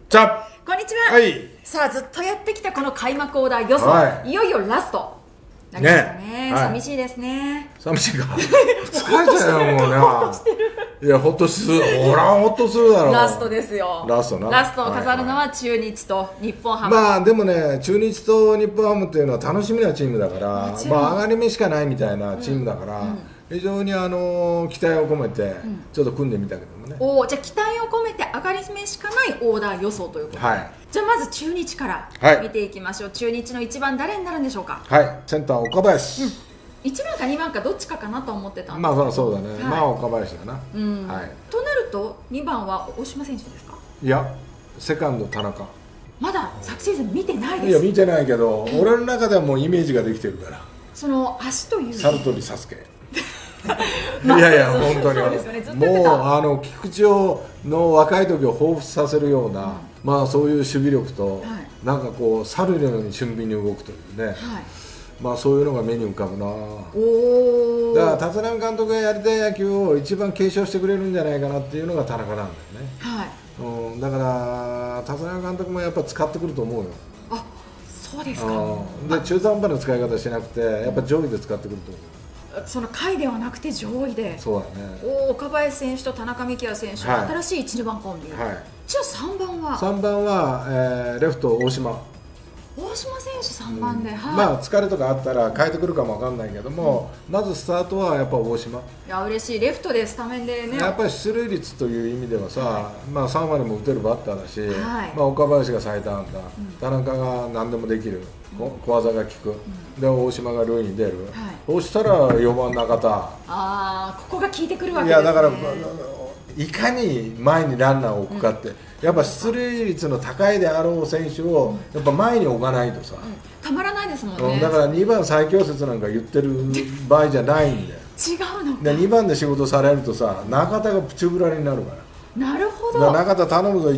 じゃこんにちは。 はい。 さあずっとやってきたこの開幕オーダー予想、 はい、 いよいよラストなりましたね。 はい、 寂しいですね。 寂しいか。疲れちゃうよもうな。いやほっとする。ほらほっとするだろう。 ラストですよ。 ラストな。 ラストを飾るのは中日と日本ハム。 まあでもね、中日と日本ハムっていうのは楽しみなチームだから、まあ上がり目しかないみたいなチームだから。非常に期待を込めてちょっと組んでみたけどもね、 おお、じゃあ期待を込めて上がり目しかないオーダー予想ということで、はい、じゃあまず中日から見ていきましょう。中日の1番誰になるんでしょうか。 はい、センター岡林、 1番か2番かどっちかかなと思ってたんですけど、 まあそうだね、まあ岡林だな、はい、 となると2番は大島選手ですか。 いやセカンド田中。まだ昨シーズン見てないです。 いや見てないけど、俺の中ではもうイメージができてるから、 その足という猿飛サスケいやいや本当にもう菊池の若い時を彷彿させるような、まあそういう守備力と、なんかこう猿のように俊敏に動くというね、まあそういうのが目に浮かぶな。だから立浪監督がやりたい野球を一番継承してくれるんじゃないかなっていうのが田中なんだよね。だから立浪監督もやっぱ使ってくると思うよ。 あ、そうですか。 で中途半端な使い方しなくて、やっぱ上位で使ってくると思う。 その下位ではなくて上位で。 そうだね。 岡林選手と田中幹也選手、新しい1、2番コンビ。じゃあ3番は ？3番は、レフト大島。 大島選手3番で、 まあ疲れとかあったら変えてくるかもわかんないけども、まずスタートはやっぱ大島。いや嬉しい。レフトでスタメンでね。 やっぱり出塁率という意味ではさ、まあ3割も打てるバッターだし、まあ岡林が最多安打、田中が何でもできる。小技が効く、で大島が塁に出る、そうしたら4番中田。 ああ、ここが効いてくるわけですね。 いやだからいかに前にランナーを置くかって、やっぱ出塁率の高いであろう選手をやっぱ前に置かないとさ、 たまらないですもんね。 だから2番最強説なんか言ってる場合じゃないんだよ。 違うのか。 で2番で仕事されるとさ、中田がプチブラになるから。 なるほど。 中田頼むぞ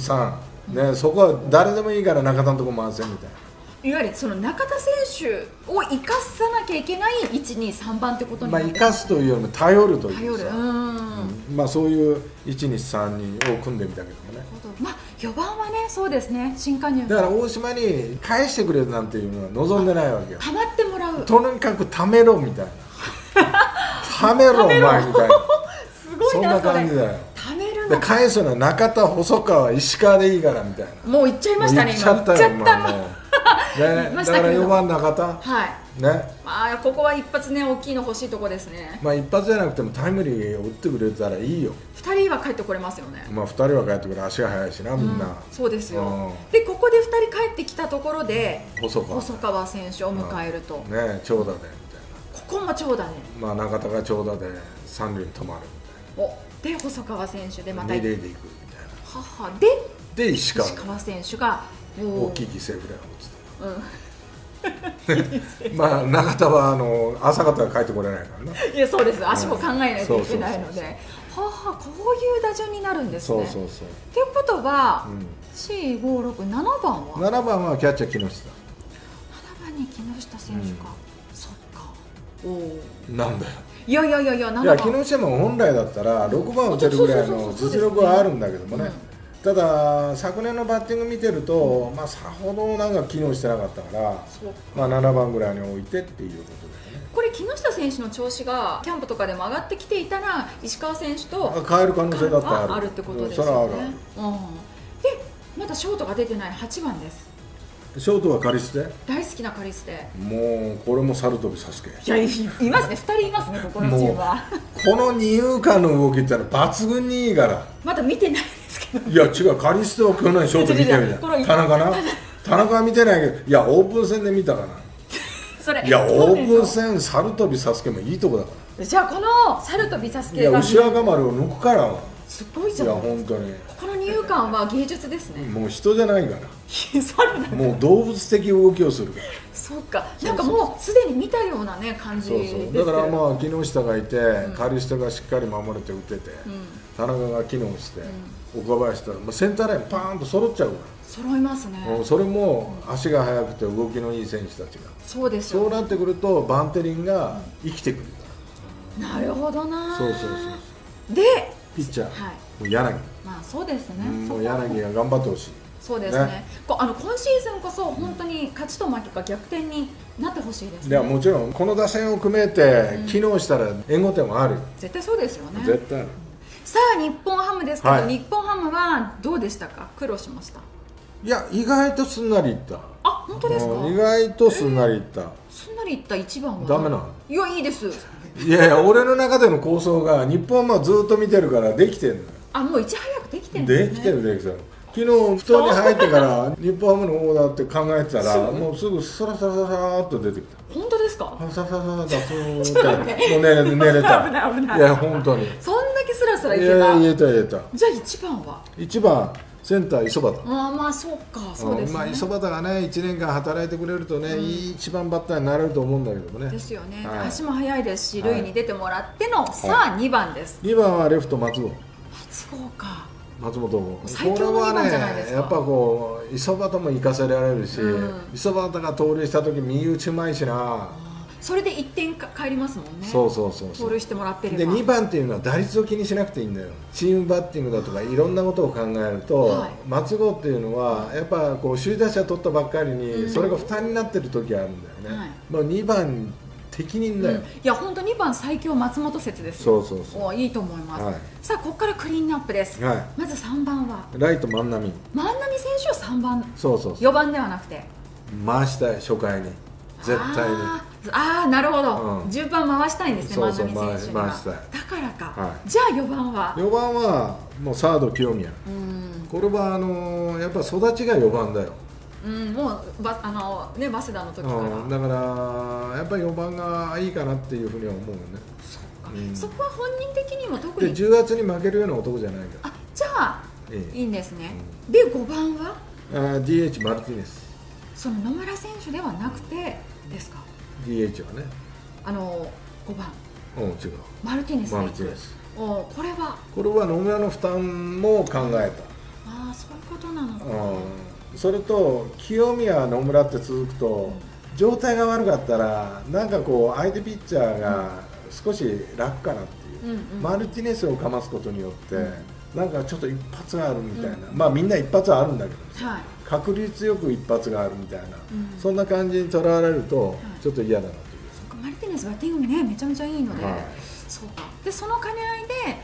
1、2、3、そこは誰でもいいから中田のとこ回せみたいな。 いわゆるその中田選手を生かさなきゃいけない1、2、3番ってことになって、 生かすというよりも頼るというさ、まあそういう1、2、3、2を組んでみたけどもね。 まあ4番はね、そうですね、新加入だから大島に返してくれるなんていうのは望んでないわけよ。 たまってもらう、 とにかく貯めろみたいな貯めろお前みたいなすごいな、そんな感じだよ。 貯めるの返すのは中田、細川、石川でいいからみたいな。 もう言っちゃいましたね。 言っちゃったよね、だから4番中田、ね、 まあここは一発ね、大きいの欲しいとこですね。 まあ一発じゃなくてもタイムリーを打ってくれたらいいよ。 2人は帰ってこれますよね。 まあ2人は帰ってくる、足が速いしな、みんな。 そうですよ。でここで2人帰ってきたところで細川選手を迎えるとね、長打でみたいな。 ここも長打で、 まあ中田が長打で三塁に止まるみたいな。 で細川選手でまた 2塁でいくみたいな。 母で石川選手が大きい犠牲フライを打つと。まあ中田は朝方は帰ってこれないからな。 いやそうです、足も考えないといけないので、こういう打順になるんですね。っていうことは4、5、6、7番は 7番はキャッチャー木下。 7番に木下選手か。そっか。 なんだよ。 いや木下も本来だったら6番打てるぐらいの実力はあるんだけどもね。ただ昨年のバッティング見てると、まあさほどなんか機能してなかったから、まあ7番ぐらいに置いてっていうことでね。 これ木下選手の調子がキャンプとかでも上がってきていたら、石川選手と変える可能性だってあるってことですよね。でまだショートが出てない8番です。 ショートはカリステ、 大好きなカリステ。 もうこれも猿飛サスケ。 いや、いますね、2人いますね、ここのチームは。 この二遊間の動きってのは抜群にいいから。 まだ見てないですけど。 いや違う、カリステは去年ショート見てるじゃん。田中な、田中は見てないけど、いやオープン戦で見たかな。 それいやオープン戦猿飛サスケもいいとこだから。 じゃあこの猿飛サスケが、 いや牛若丸を抜くからはすごいじゃん。いや本当にこの二遊間は芸術ですね。 もう人じゃないから猿だ、 もう動物的動きをするから。 そうか、なんかもうすでに見たようなね感じですけど。 だからまあ木下がいて、カリステがしっかり守れて打てて、田中が機能して、岡林とセンターラインパーンと揃っちゃうから。 揃いますね。 それも足が速くて動きのいい選手たちが。 そうですよ。そうなってくるとバンテリンが生きてくるから。 なるほどな。 そうでピッチャー、もう柳。 まあそうですね。 もう柳が頑張ってほしい。 そうですね。今シーズンこそ本当に勝ちと負けが逆転になってほしいですね。 いやもちろんこの打線を組めて機能したら援護点はある。 絶対そうですよね。 絶対ある。 さあ日本ハムですけど、日本ハムはどうでしたか？苦労しました？ いや意外とすんなりいった。 あ、本当ですか？ 意外とすんなりいった。 すんなりいった1番はダメなの？ いやいいです。 いやいや俺の中での構想が日本ハムずっと見てるからできてるのよ。 あ、もういち早くできてるんですね。 できてるできてる。昨日布団に入ってから日本ハムの方だって考えてたらもうすぐスラスラスラっと出てきた。 本当ですか？ サササササスーってもう寝れた。 危ない危ない。 いや本当に。 そんだけスラスラいけた。 いや言えた言えた。 じゃあ1番は ？1番センター磯端。 まあそうか、そうですね。 まあ磯端がね1年間働いてくれるとね、いい一番バッターになれると思うんだけどもね。 ですよね。足も速いですし、塁に出てもらってのさあ2番です。 2番はレフト松尾。 松尾か。 松本も最強の2番じゃないですか。 やっぱこう磯端も生かせられるし、磯端が盗塁した時右打ちうまいしな。 それで1点帰りますもんね。 そう盗塁してもらってる。 で2番っていうのは打率を気にしなくていいんだよ。チームバッティングだとかいろんなことを考えると、松郷っていうのはやっぱこう首位打者取ったばっかりにそれが負担になってる時あるんだよね。もう2番適任だよ。 いや本当2番最強松本説です。 そういいと思います。さあここからクリーンアップです。まず3番はライト万波。 万波選手を3番。 そう 4番ではなくて回したい初回に絶対に。 なるほど。順番回したいんですね。万波選手には。回したい。だからか。じゃあ4番は ？4番はもうサード清宮。これはやっぱ育ちが4番だよ。 もう早稲田の時から。 だからやっぱり4番がいいかなっていうふうには思うよね。 そこは本人的にも特に。 で10月に負けるような男じゃないから。 じゃあいいんですね。で5番は ？DH マルティネス。 その野村選手ではなくてですか？ DH はね。 5番。 違う。 マルティネスでいく。これは野村の負担も考えた。そういうことなのか。 それと清宮野村って続くと、状態が悪かったらなんかこう相手ピッチャーが少し楽かなっていう、マルティネスをかますことによって、なんかちょっと一発があるみたいな、まあみんな一発はあるんだけど、確率よく一発があるみたいな、そんな感じにとらわれるとちょっと嫌だなという。 マルティネスバッティングねめちゃめちゃいいので、そうか。でその兼ね合いで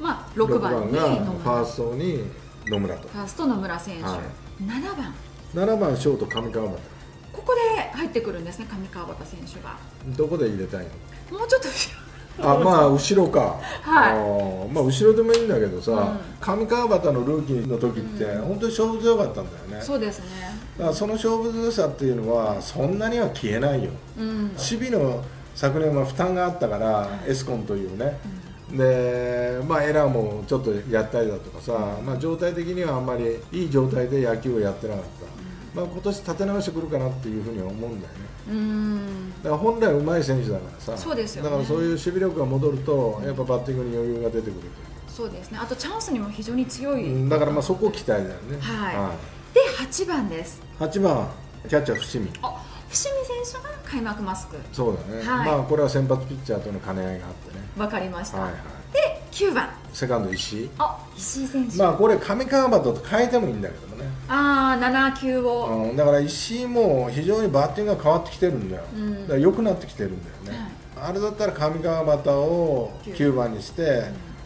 6番にファーストに野村と。 ファースト野村選手。7番ショート上川端。 ここで入ってくるんですね。上川端選手がどこで入れたいの？もうちょっと後ろか。後ろでもいいんだけどさ、上川端のルーキーの時って本当に勝負強かったんだよね。 そうですね。 だからその勝負強さっていうのはそんなには消えないよ。守備の昨年は負担があったからエスコンというね。でエラーもちょっとやったりだとかさ、状態的にはあんまりいい状態で野球をやってなかった。今年立て直してくるかなっていうふうには思うんだよね。だから本来上手い選手だからさ。そうですよね。だからそういう守備力が戻るとやっぱバッティングに余裕が出てくるという。 そうですね。あとチャンスにも非常に強い。 だからそこ期待だよね。 で8番です。 8番キャッチャー伏見。 伏見選手が開幕マスク。 そうだね。これは先発ピッチャーとの兼ね合いがあってね。 わかりました。で9番セカンド石井。 石井選手。 これ上川端と変えてもいいんだけどもね。 7、9を。 だから石井も非常にバッティングが変わってきてるんだよ。だから良くなってきてるんだよね。あれだったら上川端を9番にして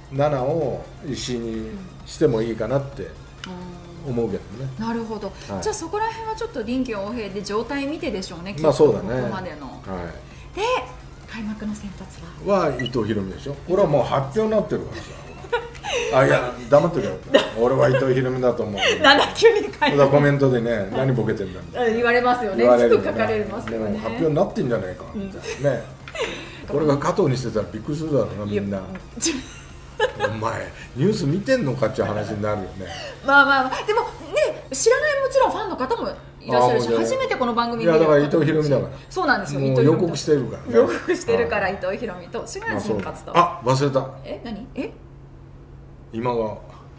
7を石井にしてもいいかなって思うけどね。 なるほど。じゃあそこら辺はちょっと臨機応変で状態見てでしょうね。 そうだね。 ここまでの。で開幕の先発は伊藤大海でしょ。これはもう発表になってるからさ。いや黙ってるよ。俺は伊藤大海だと思う。 7級に書いて。 コメントでね何ボケてんだみたいな言われますよね。すぐ書かれますよね。 発表になってんじゃないかみたいなね。これが加藤にしてたらびっくりするだろうなみんな。お前ニュース見てんのかっていう話になるよね。 でもね知らないもちろんファンの方もいらっしゃるし、初めてこの番組見る。 だから伊藤大海だから。 そうなんですよ。 予告してるからね。 予告してるから伊藤大海と4月先発と。 忘れた。 何？ 今川。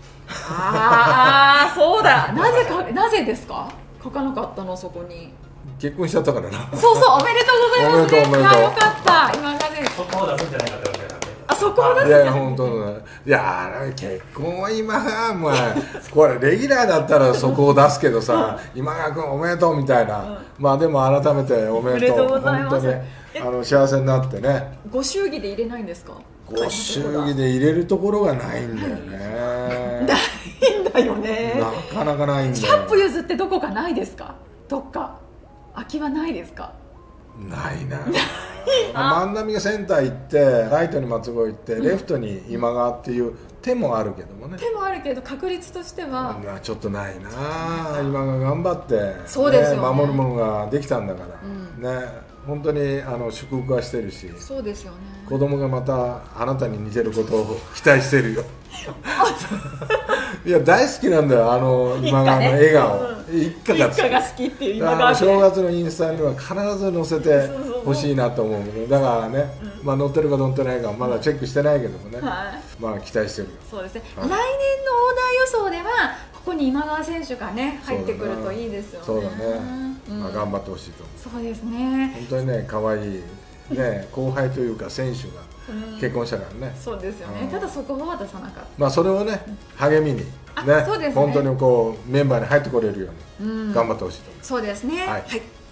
そうだ。なぜですか？書かなかったのそこに。 結婚しちゃったからな。 そうおめでとうございますね。よかった。今川で。 そこを出すんじゃないかって言われたからね。 あ、そこだ。 いやいや本当だ。いや結婚は今がまあこれレギュラーだったらそこを出すけどさ、今川君おめでとうみたいな、まあでも改めておめでとう。本当に幸せになってね。 ご祝儀で入れないんですか？ ご祝儀で入れるところがないんだよね。 ないんだよね。 なかなかないんだよ。 100歩譲ってどこかないですか？どっか空きはないですか？ ないな。万波がセンター行ってライトに松越行ってレフトに今川っていう手もあるけどもね。 手もあるけど確率としてはちょっとないな。今川頑張ってそうですよね、 守るものができたんだからね。本当に祝福はしてるし、 そうですよね。 子供がまたあなたに似てることを期待してるよ。いや大好きなんだよ、今川の笑顔。一家が好きっていう今川。 正月のインスタには必ず載せてほしいなと思うけど、だからね、まあ載ってるか載ってないかまだチェックしてないけどもね、まあ期待してるよ。 そうですね。来年のオーダー予想ではここに今川選手がね入ってくるといいですよね。 そうだね。まあ頑張ってほしいと思う。 そうですね。 本当にね、可愛いね後輩というか選手が結婚したからね。 そうですよね。ただそこは出さなかった。 まあそれをね励みにね、本当にこうメンバーに入ってこれるように頑張ってほしいと思います。 そうですね。 はい。